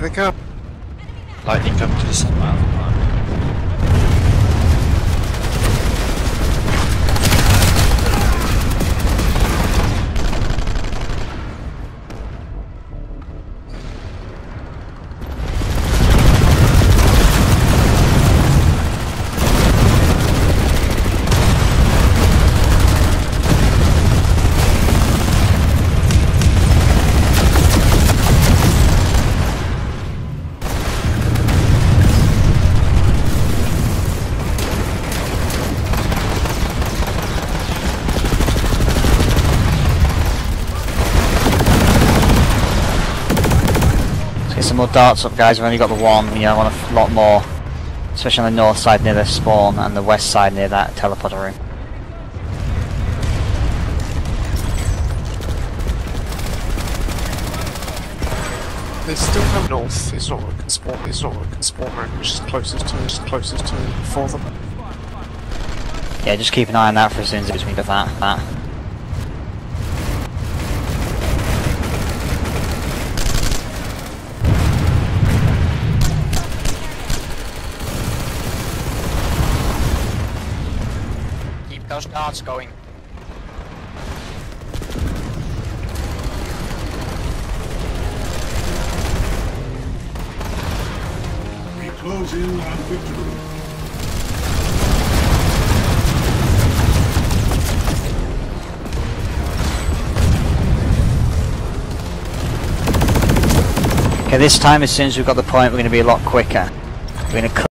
they go. Lightning coming to the sun out of the planet. Get some more darts up, guys. We've only got the one. I want a lot more, especially on the north side near the spawn and the west side near that teleporter room. They still have north. It's not a spawn. It's not a spawn room, which is closest to for them. Yeah, just keep an eye on that for as soon as we get that. Keep those darts going. We close in on victory. Okay, this time as soon as we've got the point, we're going to be a lot quicker. We're going to